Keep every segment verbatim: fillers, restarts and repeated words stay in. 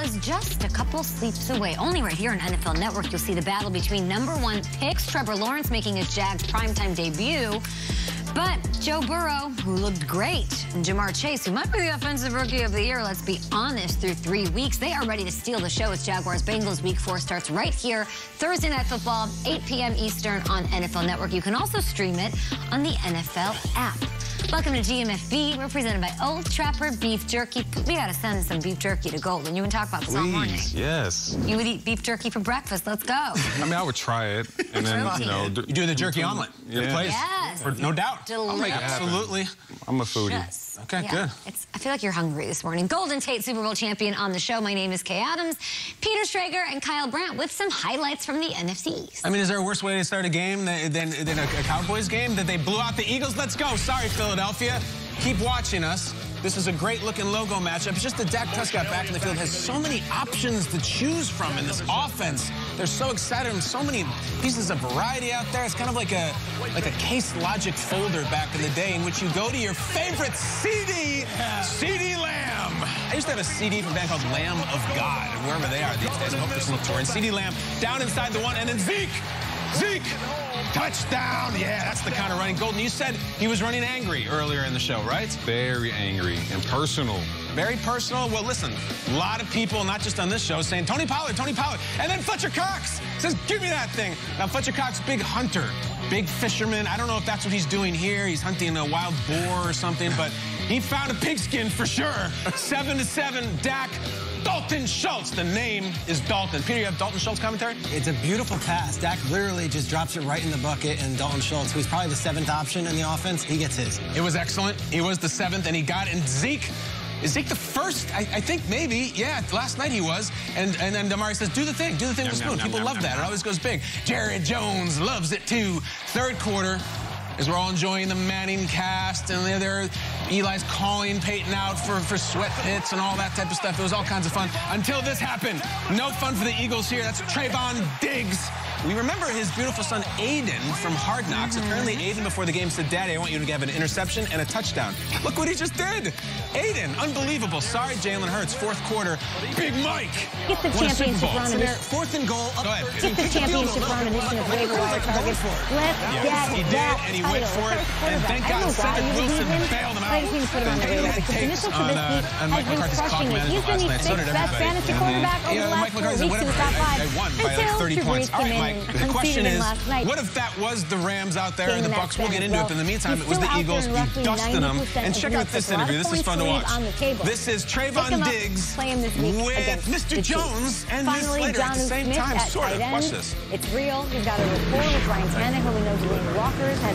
is just a couple sleeps away. Only right here on N F L Network, you'll see the battle between number one picks, Trevor Lawrence making his Jags primetime debut, but Joe Burrow, who looked great, and Jamar Chase, who might be the offensive rookie of the year, let's be honest, through three weeks. They are ready to steal the show as Jaguars-Bengals Week four starts right here, Thursday Night Football, eight p m Eastern on N F L Network. You can also stream it on the N F L app. Welcome to G M F B. We're presented by Old Trapper Beef Jerky. We got to send some beef jerky to Golden. You would talk about this Please, all morning. Yes. You would eat beef jerky for breakfast. Let's go. I mean, I would try it. And then, you know. You do the jerky omelet. Yeah. Place. Yes. For, no doubt. Delicious. Absolutely. I'm a foodie. Yes. Okay, yeah. good. It's, I feel like you're hungry this morning. Golden Tate Super Bowl champion on the show. My name is Kay Adams, Peter Strager, and Kyle Brandt with some highlights from the N F C East. I mean, is there a worse way to start a game than, than, than a, a Cowboys game? That they blew out the Eagles? Let's go. Sorry, Philadelphia. Keep watching us. This is a great-looking logo matchup. It's just that Dak Prescott back in the field has so many options to choose from in this offense. They're so excited and so many pieces of variety out there. It's kind of like a like a Case Logic folder back in the day in which you go to your favorite C D, yeah. C D Lamb. I used to have a C D from a band called Lamb of God, and wherever they are these days, I hope they're still touring. C D Lamb down inside the one, and then Zeke. Zeke! Touchdown! Yeah, that's the kind of running. Golden, you said he was running angry earlier in the show, right? Very angry and personal. Very personal. Well, listen, a lot of people, not just on this show, saying, Tony Pollard, Tony Pollard. And then Fletcher Cox says, give me that thing. Now, Fletcher Cox, big hunter, big fisherman. I don't know if that's what he's doing here. He's hunting a wild boar or something, but he found a pigskin for sure. Seven to seven, Dak. Dalton Schultz. The name is Dalton. Peter, you have Dalton Schultz commentary? It's a beautiful pass. Dak literally just drops it right in the bucket, and Dalton Schultz, who's probably the seventh option in the offense, he gets his. It was excellent. He was the seventh, and he got it. And Zeke, is Zeke the first? I, I think maybe. Yeah, last night he was. And and then Damari says, do the thing. Do the thing with the spoon. People love that. It always goes big. Jared Jones loves it, too. Third quarter, as we're all enjoying the Manning cast, and they're there, Eli's calling Peyton out for, for sweat pits and all that type of stuff. It was all kinds of fun until this happened. No fun for the Eagles here. That's Trayvon Diggs. We remember his beautiful son, Aiden, from Hard Knocks. Mm-hmm. Apparently, Aiden, before the game, said, Daddy, I want you to have an interception and a touchdown. Look what he just did. Aiden, unbelievable. Sorry, Jalen Hurts. Fourth quarter, Big Mike. Get the championship run. So fourth and goal. Go ahead. Get the championship run edition of waiver wire targets. Let's yes, get he did, that and he title. went for it. And thank God Cedric Wilson bailed him out. I just need to put him on the radar because Mitchell Trubisky on, uh, has been crushing it. He's been the sixth best fantasy quarterback over the last four weeks in the top five. They won by like thirty points. All right, Mike, the question is, Is, what if that was the Rams out there and the Bucks? We'll get into it. But in the meantime, it was the Eagles. You dusted them. And check out this interview. This is fun to watch. This is Trayvon Diggs with Mister Jones and Miz Slater at the same time. Sort of. Watch this. It's real. We've got a rapport with Ryan Tannehill. We know Delaney Walker has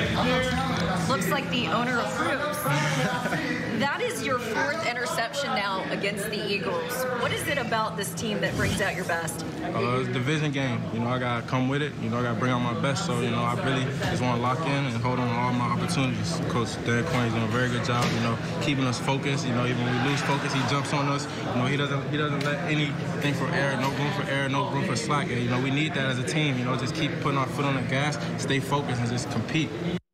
this. Looks like the owner approves. That is your fourth interception now against the Eagles. What is it about this team that brings out your best? Uh, it's a division game. You know, I got to come with it. You know, I got to bring out my best. So, you know, I really just want to lock in and hold on to all my opportunities. Coach Dan Quain's doing a very good job, you know, keeping us focused. You know, even when we lose focus, he jumps on us. You know, he doesn't he doesn't let anything for error, no room for error, no room for slack. And, you know, we need that as a team. You know, just keep putting our foot on the gas, stay focused, and just compete.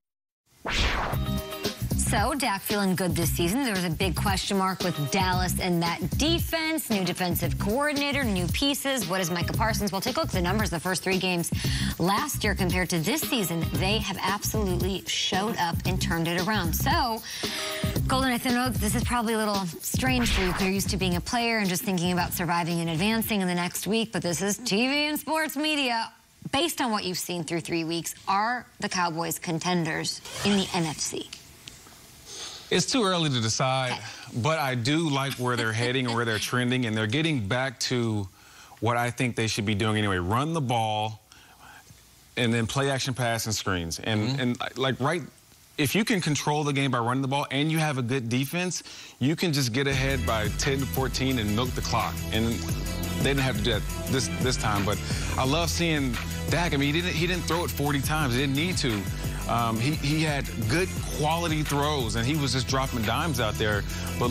So, Dak feeling good this season. There was a big question mark with Dallas and that defense, new defensive coordinator, new pieces. What is Micah Parsons? Well, take a look at the numbers. The first three games last year compared to this season, they have absolutely showed up and turned it around. So, Golden, I know this is probably a little strange for you because you're used to being a player and just thinking about surviving and advancing in the next week, but this is T V and sports media. Based on what you've seen through three weeks, are the Cowboys contenders in the N F C? It's too early to decide, but I do like where they're heading and where they're trending, and they're getting back to what I think they should be doing anyway. Run the ball, and then play action pass and screens. And, mm-hmm. and like, right, if you can control the game by running the ball and you have a good defense, you can just get ahead by ten to fourteen and milk the clock. And they didn't have to do that this, this time, but I love seeing Dak. I mean, he didn't, he didn't throw it forty times. He didn't need to. Um, he, he had good quality throws, and he was just dropping dimes out there. But look,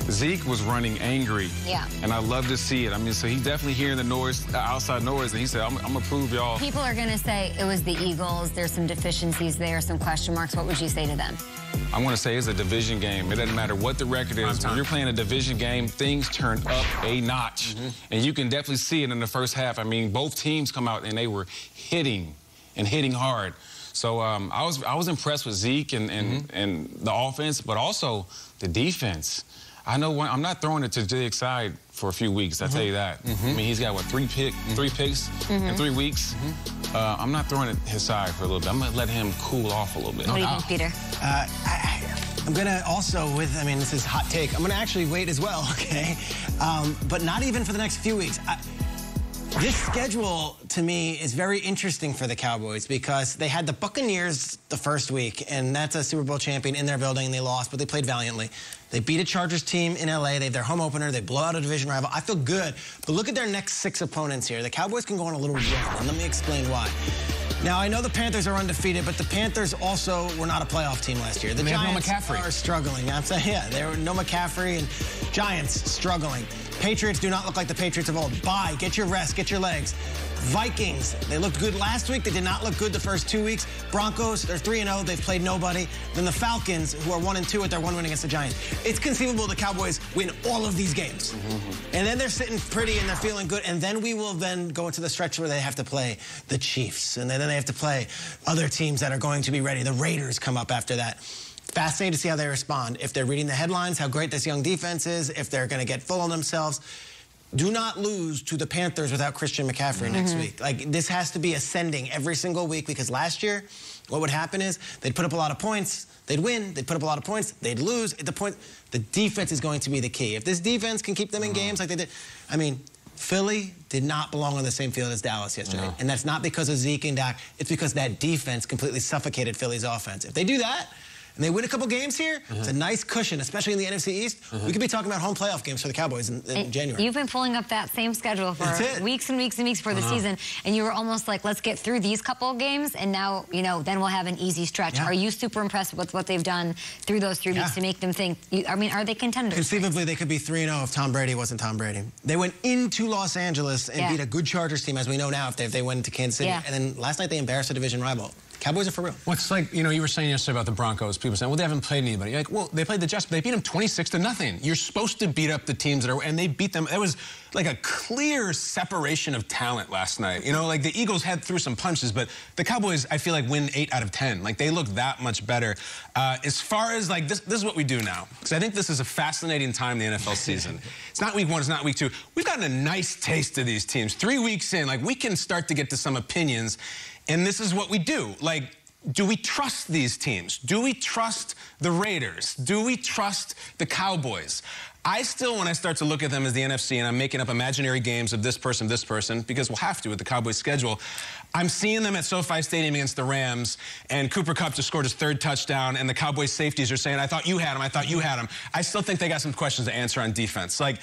Zeke was running angry. Yeah. And I love to see it. I mean, so he's definitely hearing the noise, the outside noise, and he said, I'm, I'm going to prove y'all. People are going to say it was the Eagles. There's some deficiencies there, some question marks. What would you say to them? I'm going to say it's a division game. It doesn't matter what the record is. When you're playing a division game, things turn up a notch. Mm-hmm. And you can definitely see it in the first half. I mean, both teams come out and they were hitting and hitting hard. So um, I was I was impressed with Zeke and, and, mm-hmm. and the offense, but also the defense. I know when, I'm not throwing it to Zig's side for a few weeks, I'll mm-hmm. tell you that. Mm-hmm. I mean, he's got, what, three, pick, mm-hmm. three picks mm-hmm. in three weeks? Mm-hmm. uh, I'm not throwing it his side for a little bit. I'm going to let him cool off a little bit. What do you think, Peter? Uh, I, I'm going to also, with, I mean, this is hot take, I'm going to actually wait as well, okay? Um, but not even for the next few weeks. I, This schedule, to me, is very interesting for the Cowboys because they had the Buccaneers the first week, and that's a Super Bowl champion in their building, and they lost, but they played valiantly. They beat a Chargers team in L A. They have their home opener. They blow out a division rival. I feel good, but look at their next six opponents here. The Cowboys can go on a little run, and let me explain why. Now, I know the Panthers are undefeated, but the Panthers also were not a playoff team last year. The they Giants have no McCaffrey. are struggling. I'm saying, yeah, there were no McCaffrey, and Giants struggling. Patriots do not look like the Patriots of old. Bye, get your rest, get your legs. Vikings, they looked good last week. They did not look good the first two weeks. Broncos, they're three and oh. They've played nobody. Then the Falcons, who are one and two with their one win against the Giants. It's conceivable the Cowboys win all of these games. Mm-hmm. And then they're sitting pretty and they're feeling good. And then we will then go into the stretch where they have to play the Chiefs. And then they have to play other teams that are going to be ready. The Raiders come up after that. Fascinating to see how they respond. If they're reading the headlines, how great this young defense is, if they're going to get full on themselves. Do not lose to the Panthers without Christian McCaffrey mm-hmm. next week. Like, this has to be ascending every single week because last year, what would happen is they'd put up a lot of points, they'd win, they'd put up a lot of points, they'd lose. At the point, the defense is going to be the key. If this defense can keep them in mm-hmm. games like they did, I mean, Philly did not belong on the same field as Dallas yesterday. Mm-hmm. And that's not because of Zeke and Dak. It's because that defense completely suffocated Philly's offense. If they do that, and they win a couple games here, mm-hmm. it's a nice cushion, especially in the N F C East. Mm-hmm. We could be talking about home playoff games for the Cowboys in, in January. You've been pulling up that same schedule for weeks and weeks and weeks for the uh-huh. season, and you were almost like, let's get through these couple of games, and now, you know, then we'll have an easy stretch. Yeah. Are you super impressed with what they've done through those three yeah. weeks to make them think, you, I mean, are they contenders? Conceivably, they could be three and oh if Tom Brady wasn't Tom Brady. They went into Los Angeles and yeah. beat a good Chargers team, as we know now, if they, if they went into Kansas City. Yeah. And then last night, they embarrassed a division rival. Cowboys are for real. Well, it's like, you know, you were saying yesterday about the Broncos. People saying, well, they haven't played anybody. You're like, well, they played the Jets, but they beat them twenty-six to nothing. You're supposed to beat up the teams that are, and they beat them. It was like a clear separation of talent last night. You know, like the Eagles had through some punches, but the Cowboys, I feel like, win eight out of ten. Like, they look that much better. Uh, as far as, like, this, this is what we do now. Because I think this is a fascinating time in the N F L season. It's not week one, it's not week two. We've gotten a nice taste of these teams. Three weeks in, like, we can start to get to some opinions, and this is what we do. Like, do we trust these teams? Do we trust the Raiders? Do we trust the Cowboys? I still, when I start to look at them as the N F C and I'm making up imaginary games of this person, this person, because we'll have to with the Cowboys schedule, I'm seeing them at SoFi Stadium against the Rams, and Cooper Kupp just scored his third touchdown, and the Cowboys safeties are saying, I thought you had him, I thought you had him. I still think they got some questions to answer on defense. Like,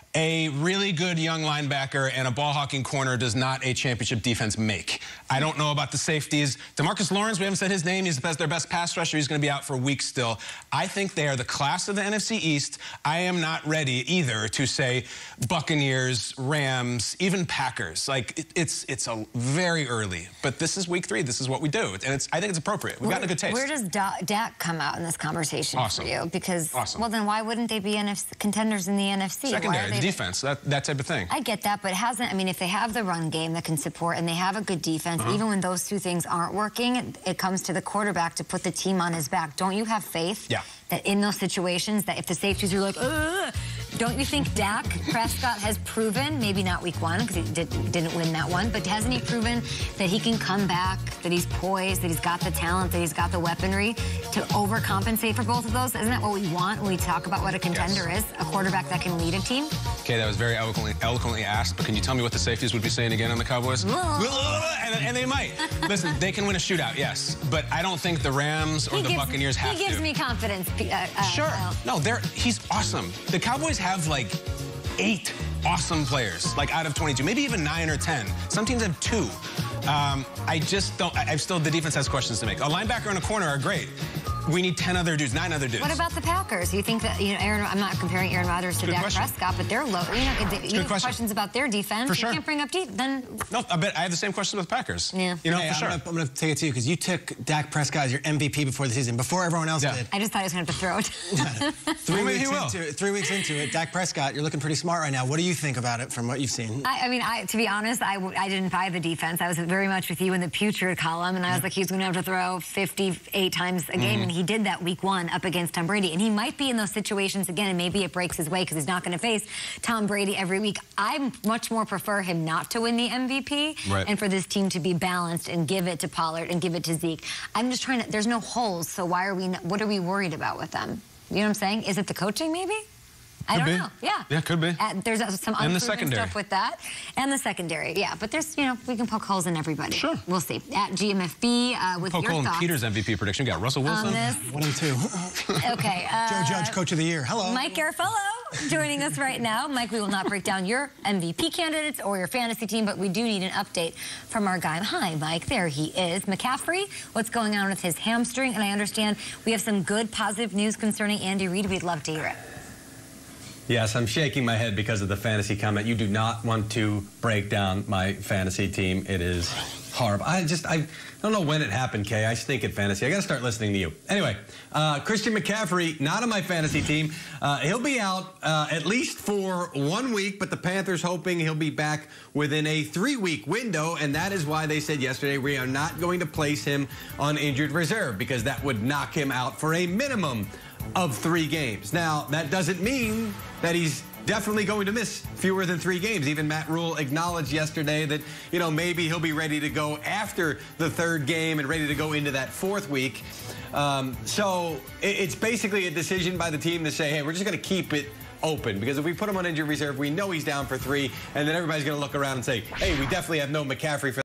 a really good young linebacker and a ball-hawking corner does not a championship defense make. I don't know about the safeties. DeMarcus Lawrence, we haven't said his name. He's the best, their best pass rusher. He's going to be out for weeks still. I think they are the class of the N F C East. I am not ready either to say Buccaneers, Rams, even Packers. Like, it, it's it's a very early. But this is week three. This is what we do. And it's I think it's appropriate. We've where, gotten a good taste. Where does Dak come out in this conversation awesome. for you? Because, awesome. well, then why wouldn't they be N F C contenders in the N F C? Secondary, defense, that, that type of thing. I get that, but it hasn't, I mean, if they have the run game that can support and they have a good defense, uh-huh. even when those two things aren't working, it, it comes to the quarterback to put the team on his back. Don't you have faith yeah. that in those situations, that if the safeties are like, ugh, don't you think Dak Prescott has proven, maybe not week one, because he did, didn't win that one, but hasn't he proven that he can come back, that he's poised, that he's got the talent, that he's got the weaponry to overcompensate for both of those? Isn't that what we want when we talk about what a contender yes. is? A quarterback that can lead a team? Okay, that was very eloquently, eloquently asked, but can you tell me what the safeties would be saying again on the Cowboys? and, and they might. Listen, they can win a shootout, yes, but I don't think the Rams or he the gives, Buccaneers have to. He gives to. me confidence. Uh, uh, sure. Well. No, they're he's awesome. The Cowboys have like eight awesome players, like out of twenty-two, maybe even nine or ten. Some teams have two. Um, I just don't, I, I've still, the defense has questions to make. A linebacker and a corner are great. we need ten other dudes, nine other dudes. What about the Packers? You think that, you know, Aaron, I'm not comparing Aaron Rodgers to Good Dak question. Prescott, but they're low. You know, they, you have question. questions about their defense. For sure. You can't bring up deep, then. No, I bet I have the same question with the Packers. Yeah. You know, Hey, for sure. I'm going to take it to you because you took Dak Prescott as your M V P before the season, before everyone else Yeah. did. I just thought I was going to have to throw it. Three, Well, maybe weeks he will. into it, three weeks into it, Dak Prescott, you're looking pretty smart right now. What do you think about it from what you've seen? I, I mean, I, to be honest, I, I didn't buy the defense. I was very much with you in the putrid column, and I was like, he's going to have to throw fifty-eight times a game, Mm-hmm. and he did that week one up against Tom Brady. And he might be in those situations again, and maybe it breaks his way because he's not going to face Tom Brady every week. I much more prefer him not to win the M V P Right. and for this team to be balanced and give it to Pollard and give it to Zeke. I'm just trying to, there's no holes, so why are we, not, what are we worried about with them? You know what I'm saying? Is it the coaching maybe? I Could don't be. know. Yeah. Yeah, could be. Uh, there's uh, some And the unproven secondary. stuff with that. And the secondary, yeah. But there's, you know, we can poke holes in everybody. Sure. We'll see. At G M F B, uh, with Poke your hole in thoughts Peter's M V P prediction. We got Russell Wilson. on this. One and two. Okay. Uh, Joe Judge, Coach of the Year. Hello. Mike Garafolo joining us right now. Mike, we will not break down your M V P candidates or your fantasy team, but we do need an update from our guy. Hi, Mike. There he is. McCaffrey, what's going on with his hamstring? And I understand we have some good, positive news concerning Andy Reid. We'd love to hear it. Yes, I'm shaking my head because of the fantasy comment. You do not want to break down my fantasy team. It is horrible. I just, I don't know when it happened, Kay. I stink at fantasy. I got to start listening to you. Anyway, uh, Christian McCaffrey, not on my fantasy team. Uh, he'll be out uh, at least for one week, but the Panthers hoping he'll be back within a three-week window, and that is why they said yesterday we are not going to place him on injured reserve because that would knock him out for a minimum of three games. Now, that doesn't mean that he's definitely going to miss fewer than three games. Even Matt Rule acknowledged yesterday that, you know, maybe he'll be ready to go after the third game and ready to go into that fourth week. Um, so it's basically a decision by the team to say, hey, we're just going to keep it open, because if we put him on injured reserve, we know he's down for three, and then everybody's going to look around and say, hey, we definitely have no McCaffrey for